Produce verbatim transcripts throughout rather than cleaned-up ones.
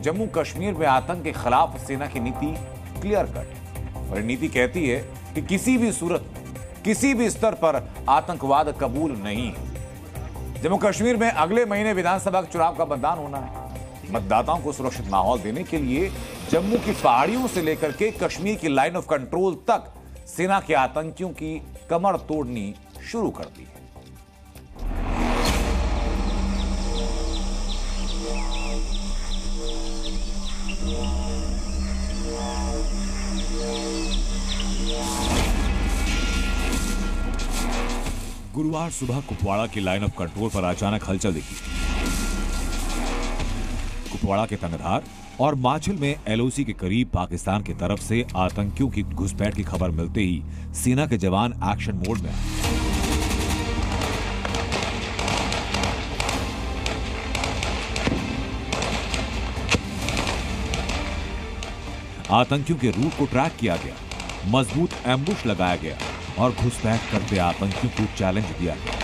जम्मू कश्मीर में आतंक के खिलाफ सेना की नीति क्लियर कट है और नीति कहती है कि किसी भी सूरत में किसी भी स्तर पर आतंकवाद कबूल नहीं है। जम्मू कश्मीर में अगले महीने विधानसभा के चुनाव का मतदान होना है। मतदाताओं को सुरक्षित माहौल देने के लिए जम्मू की पहाड़ियों से लेकर के कश्मीर की लाइन ऑफ कंट्रोल तक सेना के आतंकियों की कमर तोड़नी शुरू कर दी है। गुरुवार सुबह कुपवाड़ा की लाइन ऑफ कंट्रोल पर अचानक हलचल दिखी। कुपवाड़ा के तंगधार और माछिल में एलओसी के करीब पाकिस्तान की तरफ से आतंकियों की घुसपैठ की खबर मिलते ही सेना के जवान एक्शन मोड में आए। आतंकियों के रूट को ट्रैक किया गया, मजबूत एम्बुश लगाया गया और घुसपैठ करते आतंकियों को चैलेंज दिया गया।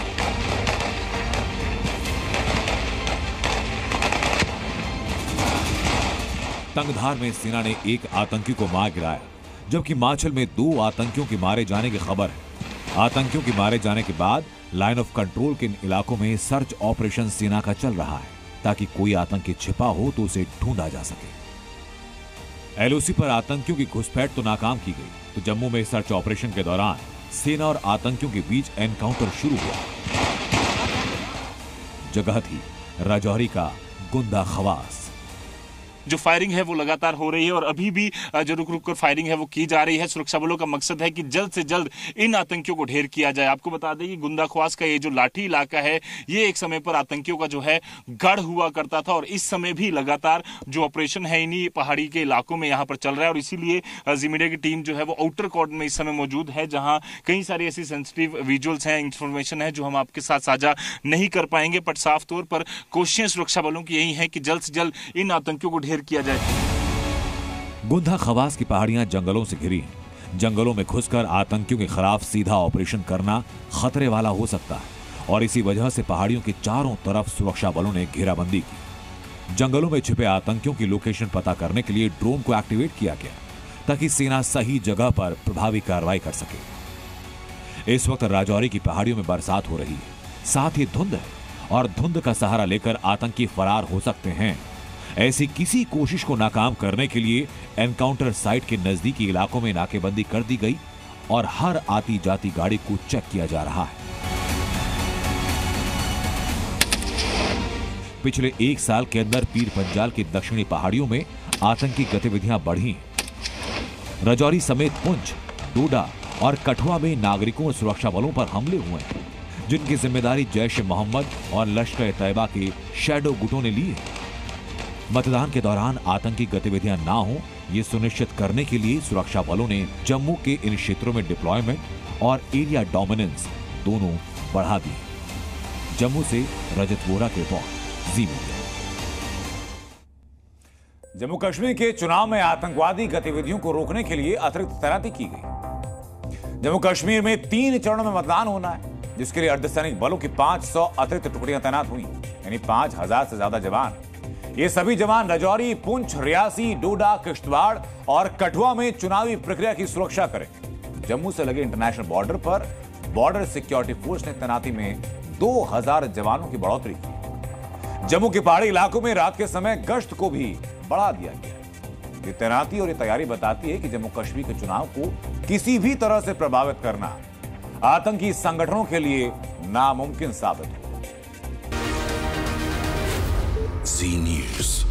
तंगधार में सेना ने एक आतंकी को मार गिराया, जबकि माछिल में दो आतंकियों के मारे जाने की खबर है। आतंकियों के मारे जाने के बाद लाइन ऑफ कंट्रोल के इन इलाकों में सर्च ऑपरेशन सेना का चल रहा है, ताकि कोई आतंकी छिपा हो तो उसे ढूंढा जा सके। एलओसी पर आतंकियों की घुसपैठ तो नाकाम की गई, तो जम्मू में सर्च ऑपरेशन के दौरान सेना और आतंकियों के बीच एनकाउंटर शुरू हुआ। जगह थी राजौरी का गुंदा खवास। जो फायरिंग है वो लगातार हो रही है और अभी भी जो रुक रुक कर फायरिंग है वो की जा रही है। सुरक्षा बलों का मकसद है कि जल्द से जल्द इन आतंकियों को ढेर किया जाए। आपको बता दें कि गुंदा खवास का ये जो लाठी इलाका है, ये एक समय पर आतंकियों का जो है गढ़ हुआ करता था और इस समय भी लगातार जो ऑपरेशन है इन्हीं पहाड़ी के इलाकों में यहाँ पर चल रहा है। और इसीलिए जी मीडिया की टीम जो है वो आउटर कॉर्डन में इस समय मौजूद है, जहाँ कई सारी ऐसी सेंसिटिव विजुअल्स हैं, इंफॉर्मेशन है जो हम आपके साथ साझा नहीं कर पाएंगे। बट साफ तौर पर कोशिशें सुरक्षा बलों की यही है कि जल्द से जल्द इन आतंकियों को ढेर किया जाए। गुंदा खवास की पहाड़ियां जंगलों से घिरी हैं। जंगलों में घुसकर आतंकियों के खिलाफ सीधा ऑपरेशन करना खतरे वाला हो सकता है और इसी वजह से पहाड़ियों के चारों तरफ सुरक्षा बलों ने घेराबंदी की। जंगलों में छिपे आतंकियों की लोकेशन पता करने के लिए ड्रोन को एक्टिवेट किया गया, ताकि सेना सही जगह पर प्रभावी कार्रवाई कर सके। इस वक्त राजौरी की पहाड़ियों में बरसात हो रही है, साथ ही धुंध है और धुंध का सहारा लेकर आतंकी फरार हो सकते हैं। ऐसी किसी कोशिश को नाकाम करने के लिए एनकाउंटर साइट के नजदीकी इलाकों में नाकेबंदी कर दी गई और हर आती जाती गाड़ी को चेक किया जा रहा है। पिछले एक साल के अंदर पीर पंजाल की दक्षिणी पहाड़ियों में आतंकी गतिविधियां बढ़ी। राजौरी समेत पुंछ, डोडा और कठुआ में नागरिकों और सुरक्षा बलों पर हमले हुए हैं, जिनकी जिम्मेदारी जैश ए मोहम्मद और लश्कर ए तैयबा के शैडो गुटों ने ली है। मतदान के दौरान आतंकी गतिविधियां ना हो, ये सुनिश्चित करने के लिए सुरक्षा बलों ने जम्मू के इन क्षेत्रों में डिप्लॉयमेंट और एरिया डोमिनेंस दोनों बढ़ा दी। जम्मू से रजत वोरा के report, Zee media. Jammu Kashmir के चुनाव में आतंकवादी गतिविधियों को रोकने के लिए अतिरिक्त तैनाती की गई। जम्मू कश्मीर में तीन चरणों में मतदान होना है, जिसके लिए अर्धसैनिक बलों की पांच सौ अतिरिक्त टुकड़ियां तैनात हुई, यानी पांच हजार से ज्यादा जवान। ये सभी जवान राजौरी, पुंछ, रियासी, डोडा, किश्तवाड़ और कठुआ में चुनावी प्रक्रिया की सुरक्षा करेंगे। जम्मू से लगे इंटरनेशनल बॉर्डर पर बॉर्डर सिक्योरिटी फोर्स ने तैनाती में दो हजार जवानों की बढ़ोतरी की। जम्मू के पहाड़ी इलाकों में रात के समय गश्त को भी बढ़ा दिया गया। ये तैनाती और ये तैयारी बताती है कि जम्मू कश्मीर के चुनाव को किसी भी तरह से प्रभावित करना आतंकी संगठनों के लिए नामुमकिन साबित हो। Zee news.